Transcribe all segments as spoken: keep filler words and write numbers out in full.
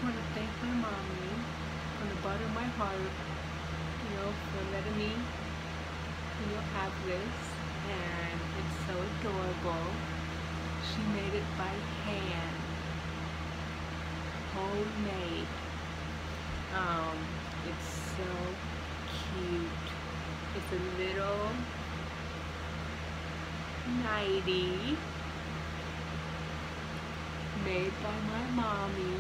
want to thank my mommy from the bottom of my heart, you know, for letting me, you know, have this. And it's so adorable. She made it by hand, homemade. Um, it's so cute. It's a little nightie made by my mommy,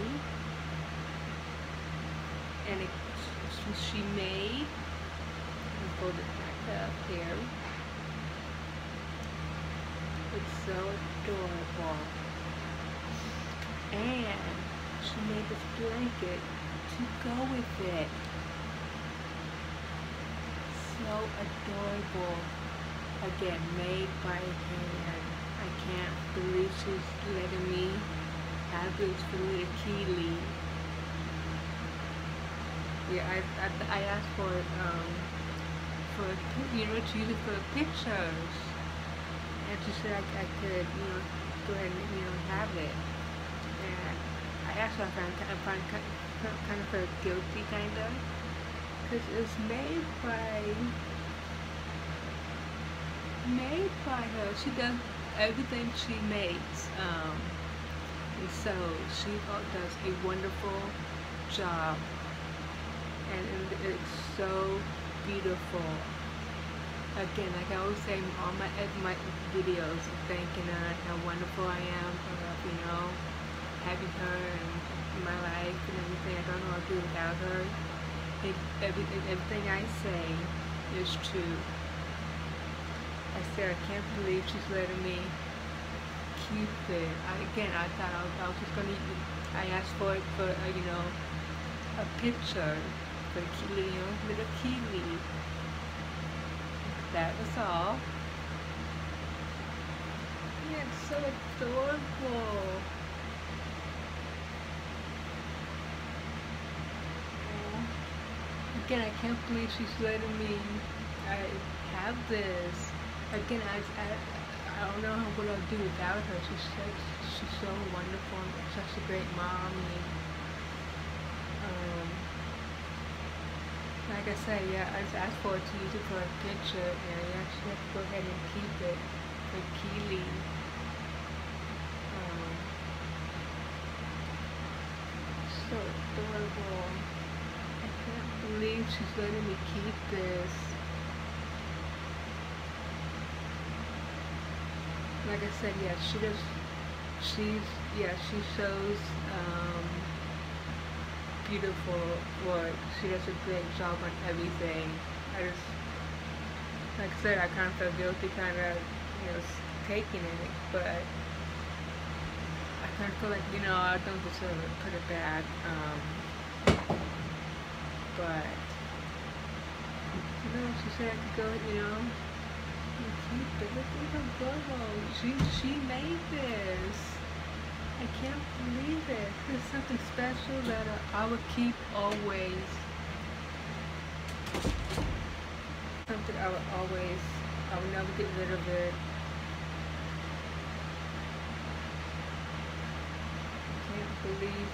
and it, she made, I'll fold it back up here. It's so adorable. And she made this blanket to go with it. So adorable. Again, made by hand. I can't believe she's letting me have this for little Keely. Yeah, I, I, I asked for it, um, for, you know, to use it for pictures. And she said I, I could, you know, go ahead and, you know, have it. And I actually found, I find kind of feel guilty, kind of, because it's made by, made by her. She does everything she makes. Um, and so she does a wonderful job. And it's so beautiful. Again, like I always say in all my, my videos, thanking her, how wonderful I am for, you know, having her in my life and everything. I don't know what I'd do without her. It, everything, everything I say is true. I said, I can't believe she's letting me keep it. I, again, I thought I was, I was just going to, I asked for it for, uh, you know, a picture for Keely, you know, little Keely. That was all. Yeah, it's so adorable. Yeah. Again, I can't believe she's letting me I have this. Again, I, I, I don't know what I'll do without her. She's such, she's so wonderful and such a great mom. And, um, like I said, yeah, I just asked for it to use it for a picture, and I actually have to go ahead and keep it for Keely. Um, so adorable. I can't believe she's letting me keep this. Like I said, yeah, she does, she's, yeah, she shows, um, beautiful work. She does a great job on everything. I just, like I said, I kind of feel guilty kind of, you know, taking it, but I kind of feel like, you know, I don't deserve it, put it back, um, but, you know, she said I could go, you know, and keep it. Look at her go. She, she made this. I can't believe it. It's something special that I would keep always. Something I would always, I would never get rid of it. I can't believe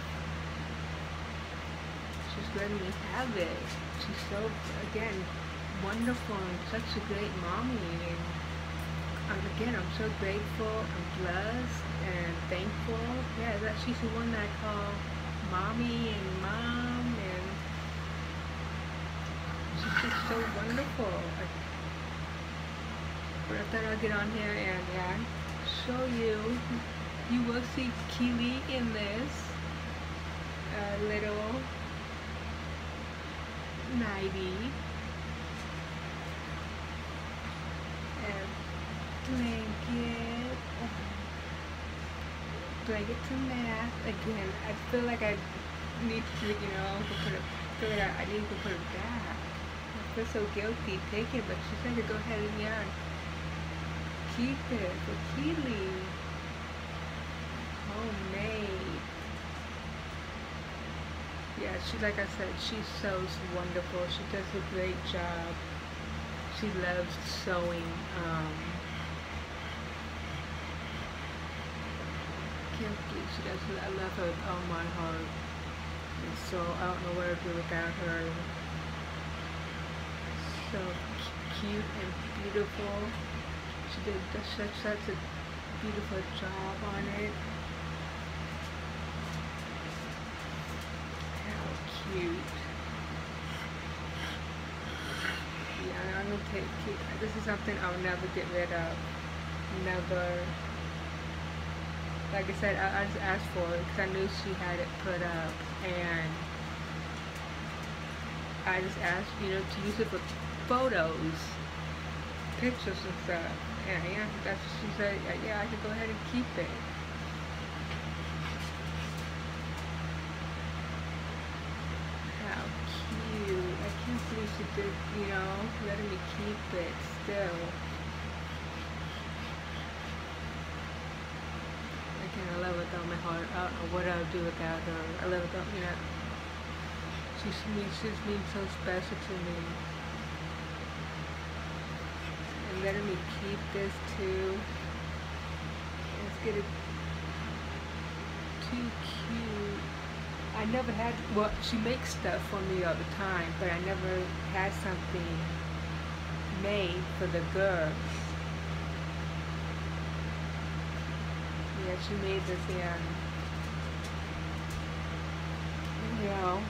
she's letting me have it. She's so, again, wonderful and such a great mommy. And again, I'm so grateful, I'm blessed and thankful. Yeah, that she's the one that I call mommy and mom, and she's just so wonderful. I, but I thought I'd get on here and yeah, show you. You will see Keely in this uh, little nightie. Blanket, blanket to math. Again, I feel like I need to, you know, put it, feel like I, I need to put it back. I feel so guilty taking it, but she said to go ahead and yeah, keep it for Keely. Homemade. Yeah, she, like I said, she sews wonderful. She does a great job. She loves sewing. Um, can't believe she does. I love her with all my heart. And so I don't know what I'd do without her. So cute and beautiful. She did such, such a beautiful job on it. How cute. Yeah, I'm gonna take it. This is something I'll never get rid of. Never. Like I said, I, I just asked for it because I knew she had it put up, and I just asked, you know, to use it for photos, pictures and stuff. And yeah, that's what she said. Yeah, I could go ahead and keep it. How cute! I can't believe she did, you know, letting me keep it still. Again, I love it with all my heart. I don't know what I'll do without her. I love it, you know. She means, she means so special to me. And letting me keep this too. Let's get it. Too cute. I never had, well, she makes stuff for me all the time, but I never had something made for the girls. Yeah, she made this, yeah. You know.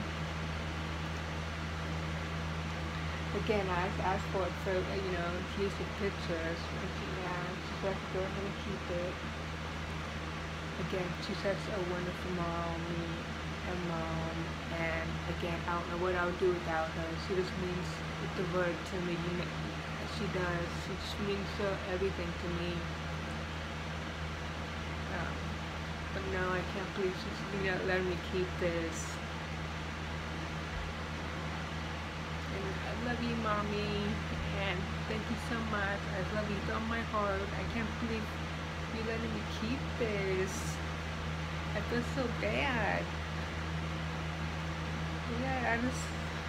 Again, I asked for it for, you know, to use the pictures. And she, yeah, she's like, go ahead and keep it. Again, she's such a wonderful mom, me, a mom. And again, I don't know what I would do without her. She just means the word to me. You know, she does. She just means so everything to me. Um, but no, I can't believe she's, you know, letting me keep this. I love you, Mommy, and thank you so much. I love you with all my heart. I can't believe you letting me keep this. I feel so bad. Yeah, I just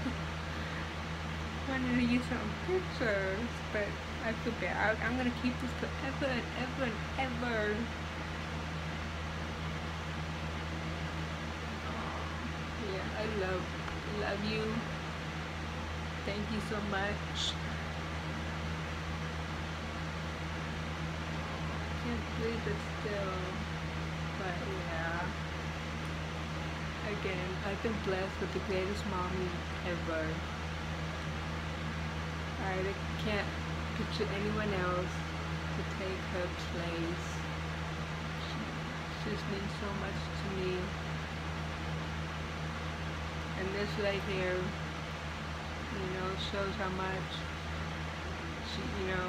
wanted to use some pictures, but I feel bad. I, I'm gonna keep this forever and ever and ever. Yeah, I love, love you. Thank you so much. I can't believe it still, but yeah. Again, I've been blessed with the greatest mommy ever. I can't picture anyone else to take her place. She just means so much to me. And this right here, you know, shows how much she, you know,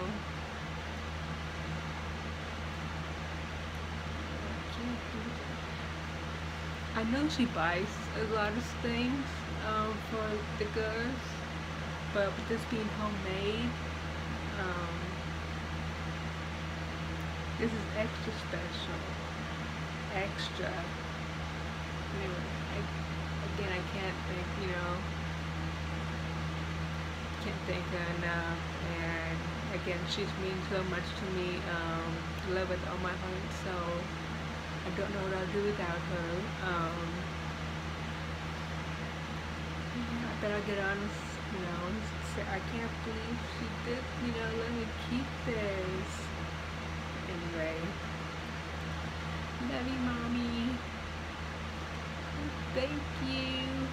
I know she buys a lot of things um, for the girls, but with this being homemade, um, this is extra special, extra. Anyway, I, again, I can't think, you know, can't thank her enough, and again, she's means so much to me. Um, love with all my heart, so I don't know what I'll do without her. Um, yeah, I better get on, you know, say, I can't believe she did, you know, let me keep this. Anyway, love you, Mommy. Thank you.